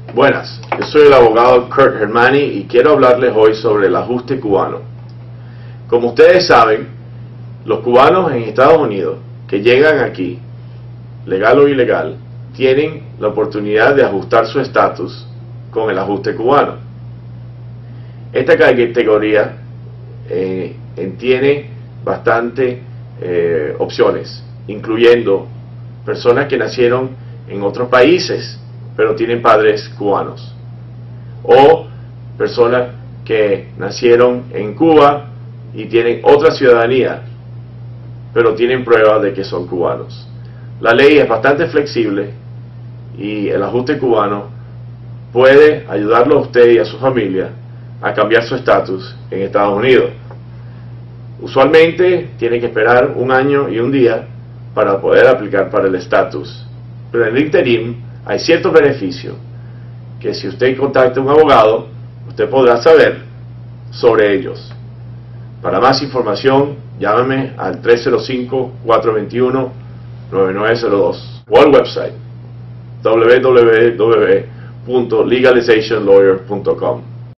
Buenas, yo soy el abogado Kurt Hermani y quiero hablarles hoy sobre el ajuste cubano. Como ustedes saben, los cubanos en Estados Unidos que llegan aquí, legal o ilegal, tienen la oportunidad de ajustar su estatus con el ajuste cubano. Esta categoría tiene bastante opciones, incluyendo personas que nacieron en otros países pero tienen padres cubanos, o personas que nacieron en Cuba y tienen otra ciudadanía pero tienen pruebas de que son cubanos. La ley es bastante flexible y el ajuste cubano puede ayudarlo a usted y a su familia a cambiar su estatus en Estados Unidos. Usualmente tiene que esperar 1 año y 1 día para poder aplicar para el estatus, pero en el interim hay ciertos beneficios que si usted contacta a un abogado, usted podrá saber sobre ellos. Para más información, llámeme al 305-421-9902 o al website www.legalizationlawyer.com.